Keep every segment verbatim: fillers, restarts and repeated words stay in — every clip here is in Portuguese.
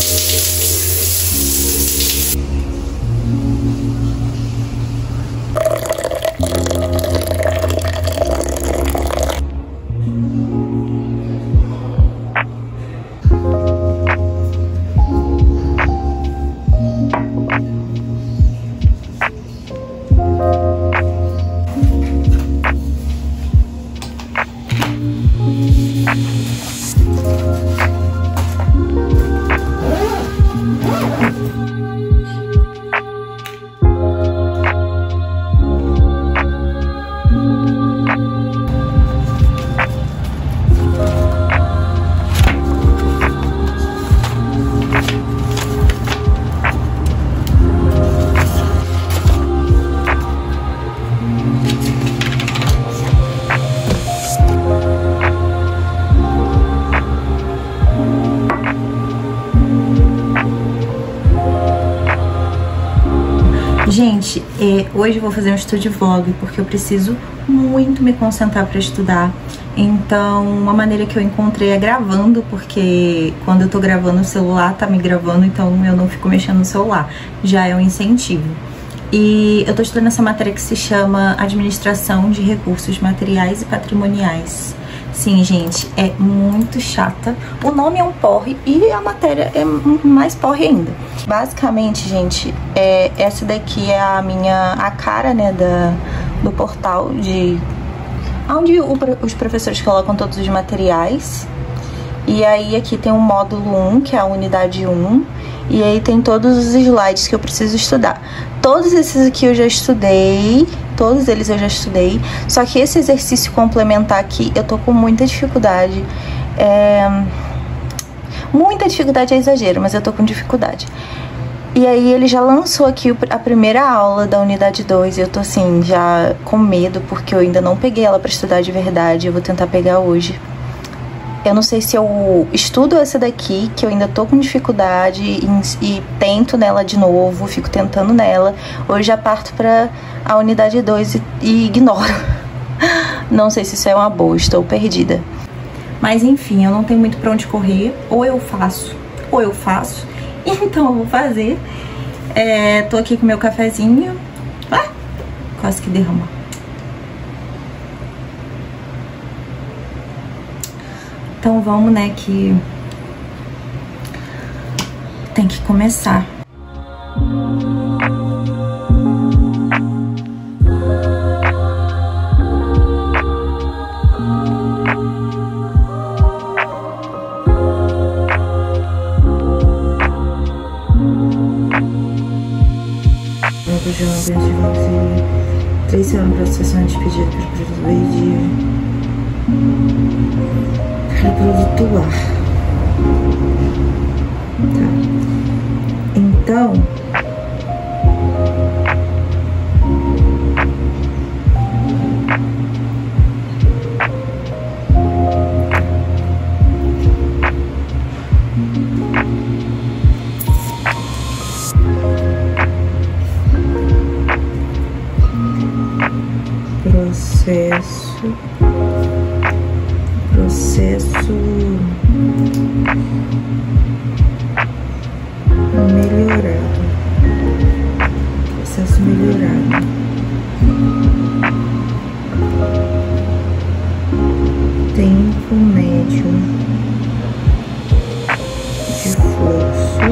Gente, é, hoje eu vou fazer um estúdio vlog porque eu preciso muito me concentrar para estudar. Então, uma maneira que eu encontrei é gravando, porque quando eu tô gravando o celular tá me gravando, então eu não fico mexendo no celular. Já é um incentivo. E eu tô estudando essa matéria que se chama Administração de Recursos Materiais e Patrimoniais. Sim, gente, é muito chata. O nome é um porre e a matéria é mais porre ainda. Basicamente, gente, é, essa daqui é a minha a cara, né, da, do portal de onde o, os professores colocam todos os materiais. E aí aqui tem o módulo um, que é a unidade um, e aí tem todos os slides que eu preciso estudar. Todos esses aqui eu já estudei, todos eles eu já estudei, só que esse exercício complementar aqui eu tô com muita dificuldade. É... Muita dificuldade é exagero, mas eu tô com dificuldade. E aí ele já lançou aqui a primeira aula da unidade dois e eu tô assim, já com medo, porque eu ainda não peguei ela pra estudar de verdade, eu vou tentar pegar hoje. Eu não sei se eu estudo essa daqui, que eu ainda tô com dificuldade, e, e tento nela de novo, fico tentando nela. Hoje já parto pra a unidade dois e, e ignoro. Não sei se isso é uma boa, estou perdida. Mas enfim, eu não tenho muito pra onde correr. Ou eu faço, ou eu faço. Então eu vou fazer. É, tô aqui com meu cafezinho. Ah, quase que derramou. Então vamos, né, que tem que começar. Três semanas para processar de pedido para o produto de para produto A. Tá. Então, processo processo melhorado processo melhorado tempo médio de fluxo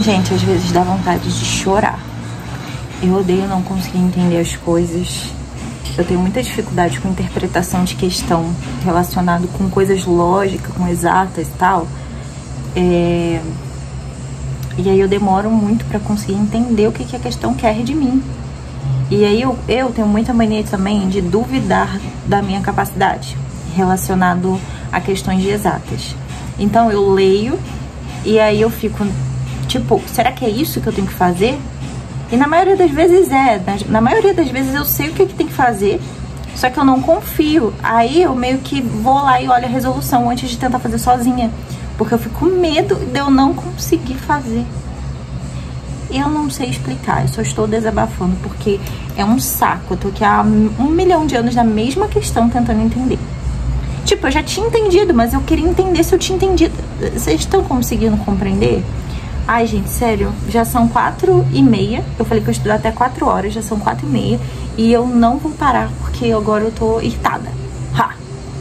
Gente, às vezes dá vontade de chorar. Eu odeio não conseguir entender as coisas. Eu tenho muita dificuldade com interpretação de questão relacionado com coisas lógicas, com exatas e tal. É... E aí eu demoro muito pra conseguir entender o que, que a questão quer de mim. E aí eu, eu tenho muita mania também de duvidar da minha capacidade relacionado a questões de exatas. Então eu leio e aí eu fico, tipo, será que é isso que eu tenho que fazer? E na maioria das vezes é, na, na maioria das vezes eu sei o que, que tem que fazer, só que eu não confio. Aí eu meio que vou lá e olho a resolução antes de tentar fazer sozinha, porque eu fico com medo de eu não conseguir fazer. Eu não sei explicar, eu só estou desabafando, porque é um saco. Eu tô aqui há um milhão de anos na mesma questão tentando entender. Tipo, eu já tinha entendido, mas eu queria entender se eu tinha entendido. Vocês estão conseguindo compreender? Ai, gente, sério, já são quatro e meia. Eu falei que eu estudo até quatro horas, já são quatro e meia. E eu não vou parar, porque agora eu tô irritada. Ha!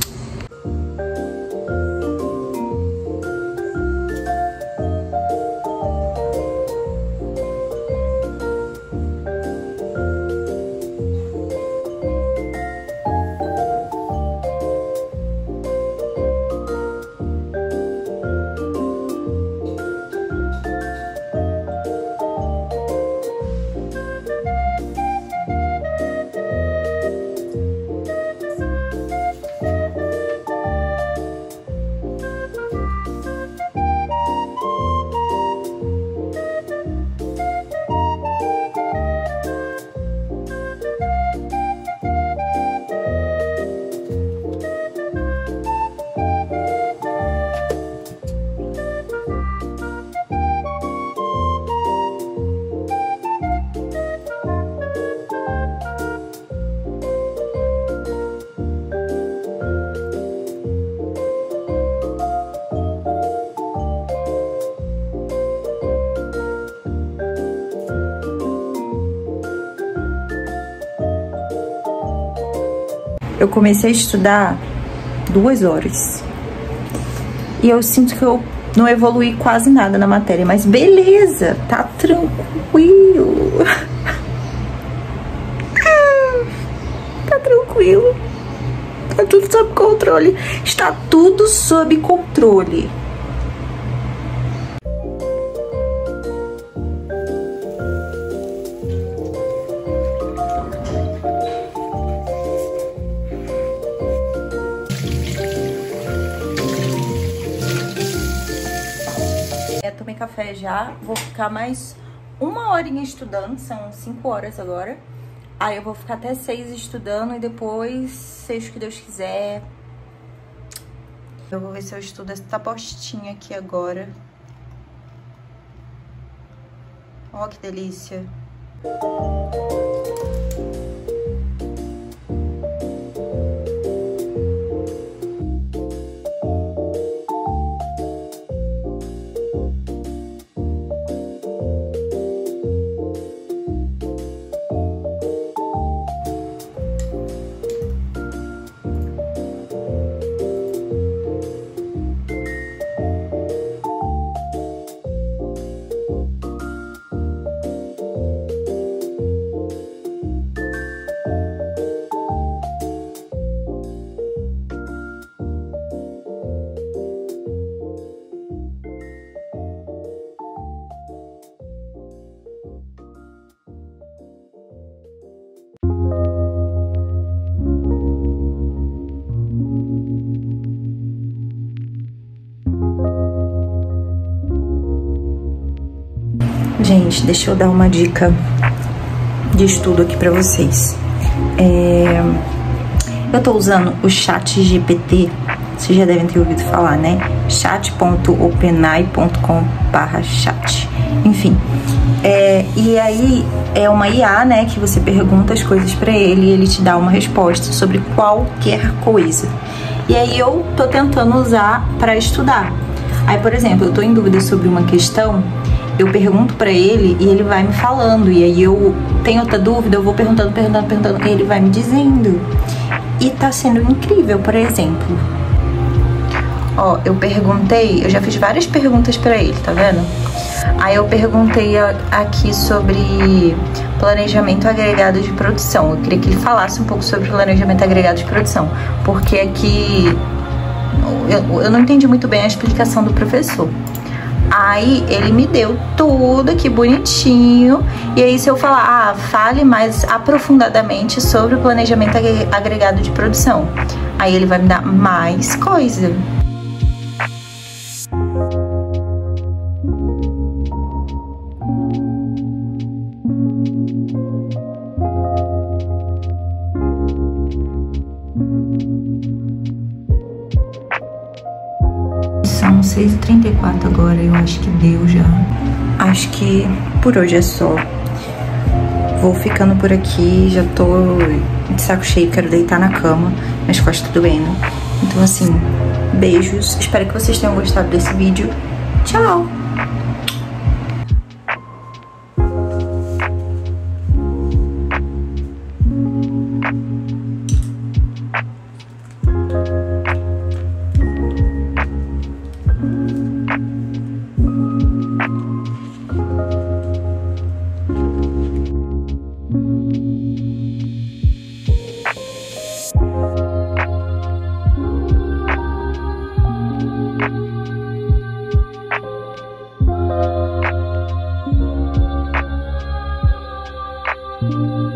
Eu comecei a estudar duas horas. E eu sinto que eu não evoluí quase nada na matéria. Mas beleza, tá tranquilo. Tá tranquilo. Tá tudo sob controle. Está tudo sob controle. Tomei café já, vou ficar mais uma horinha estudando, são cinco horas agora. Aí eu vou ficar até seis estudando e depois, seja o que Deus quiser. Eu vou ver se eu estudo essa postinha aqui agora. Ó, que delícia. Gente, deixa eu dar uma dica de estudo aqui pra vocês. É... Eu tô usando o Chat G P T, vocês já devem ter ouvido falar, né? chat ponto openai ponto com barra chat. Enfim, é... e aí é uma I A, né, que você pergunta as coisas pra ele e ele te dá uma resposta sobre qualquer coisa. E aí eu tô tentando usar pra estudar. Aí, por exemplo, eu tô em dúvida sobre uma questão, eu pergunto pra ele e ele vai me falando. E aí eu tenho outra dúvida, eu vou perguntando, perguntando, perguntando, e ele vai me dizendo. E tá sendo incrível, por exemplo. Ó, eu perguntei, eu já fiz várias perguntas pra ele, tá vendo? Aí eu perguntei aqui sobre planejamento agregado de produção. Eu queria que ele falasse um pouco sobre planejamento agregado de produção, porque aqui eu, eu não entendi muito bem a explicação do professor. Aí ele me deu tudo aqui bonitinho. E aí se eu falar, ah, fale mais aprofundadamente sobre o planejamento agregado de produção, aí ele vai me dar mais coisa. São seis e trinta e quatro agora, eu acho que deu já. Acho que por hoje é só. Vou ficando por aqui, já tô de saco cheio, quero deitar na cama, minhas costas doendo. Então assim, beijos, espero que vocês tenham gostado desse vídeo. Tchau! Thank you.